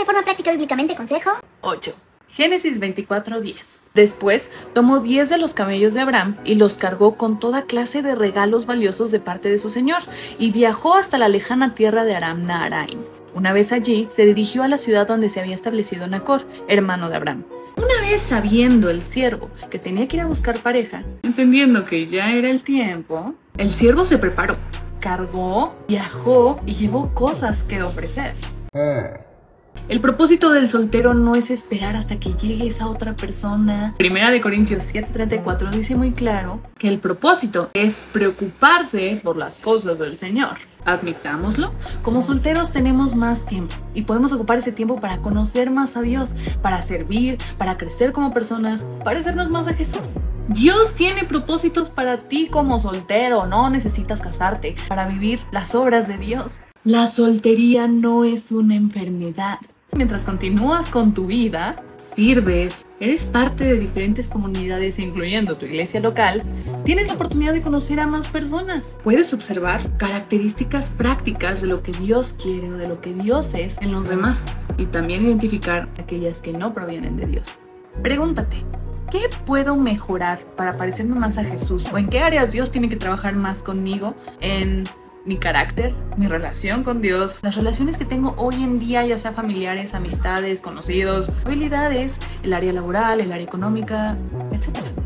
forma práctica bíblicamente, consejo 8. Génesis 24:10. Después tomó 10 de los camellos de Abraham y los cargó con toda clase de regalos valiosos de parte de su señor, y viajó hasta la lejana tierra de Aram Naharaim. Una vez allí, se dirigió a la ciudad donde se había establecido Nacor, hermano de Abraham. Una vez sabiendo el siervo que tenía que ir a buscar pareja, entendiendo que ya era el tiempo, el siervo se preparó, cargó, viajó y llevó cosas que ofrecer. El propósito del soltero no es esperar hasta que llegue esa otra persona. Primera de Corintios 7:34 dice muy claro que el propósito es preocuparse por las cosas del Señor. Admitámoslo, como solteros tenemos más tiempo y podemos ocupar ese tiempo para conocer más a Dios, para servir, para crecer como personas, parecernos más a Jesús. Dios tiene propósitos para ti como soltero, no necesitas casarte para vivir las obras de Dios. La soltería no es una enfermedad. Mientras continúas con tu vida, sirves, eres parte de diferentes comunidades, incluyendo tu iglesia local, tienes la oportunidad de conocer a más personas. Puedes observar características prácticas de lo que Dios quiere o de lo que Dios es en los demás, y también identificar aquellas que no provienen de Dios. Pregúntate, ¿qué puedo mejorar para parecerme más a Jesús? ¿O en qué áreas Dios tiene que trabajar más conmigo? En mi carácter, mi relación con Dios, las relaciones que tengo hoy en día, ya sea familiares, amistades, conocidos, habilidades, el área laboral, el área económica, etc.